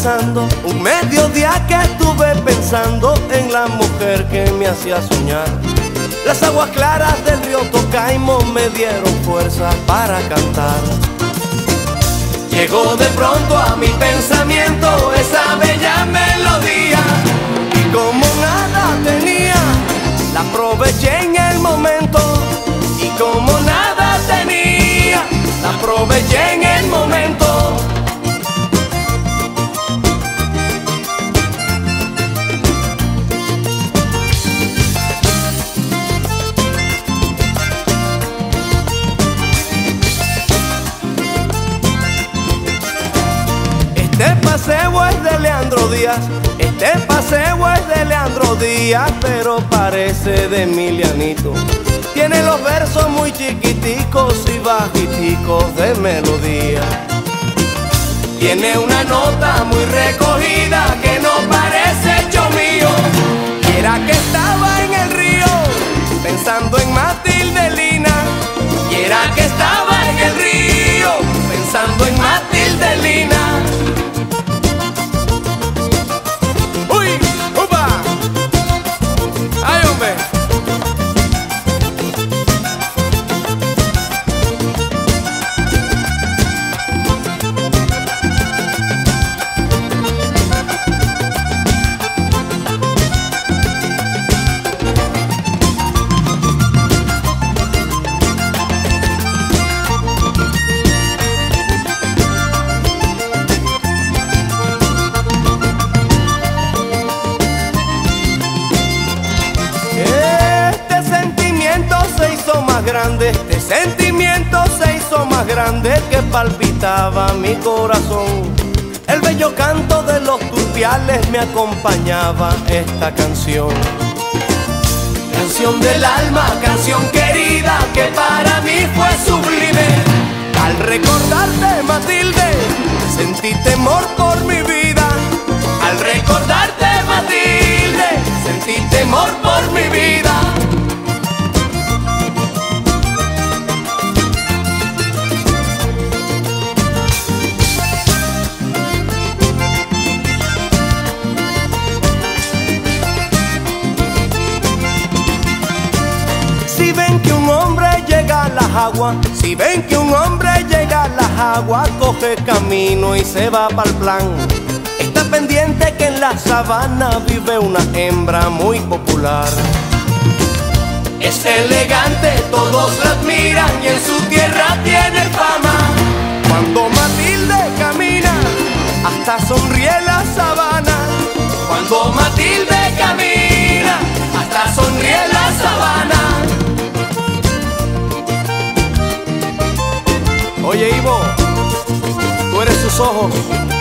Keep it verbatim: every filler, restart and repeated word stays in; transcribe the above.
pasando, un mediodía que estuve pensando en la mujer que me hacía soñar. Las aguas claras del río Tocaimo me dieron fuerza para cantar. Llegó de pronto a mi pensamiento esa bella melodía, y como nada tenía, la aproveché en el momento. Y como nada tenía, la aproveché en el momento. Este paseo es de Leandro Díaz, este paseo es de Leandro Díaz, pero parece de Emilianito. Tiene los versos muy chiquiticos y bajiticos de melodía. Tiene una nota muy recogida que no parece hecho mío. Y era que estaba en el río pensando en Matilde Lina. Y era que estaba en el río pensando en Matilde Lina. Grande, este sentimiento se hizo más grande que palpitaba mi corazón. El bello canto de los turpiales me acompañaba esta canción. Canción del alma, canción querida que para mí fue sublime. Al recordarte, Matilde, sentí temor por mi vida. Al recordarte, Matilde, sentí temor por mi vida. Si ven que un hombre llega a las aguas, si ven que un hombre llega a las aguas, coge camino y se va pa'l plan. Está pendiente que en la sabana vive una hembra muy popular. Es elegante, todos la admiran y en su tierra tiene fama. Cuando Matilde camina, hasta sonríe la sabana. Cuando Matilde camina, hasta sonríe la sabana. Oye, Ivo, tú eres sus ojos.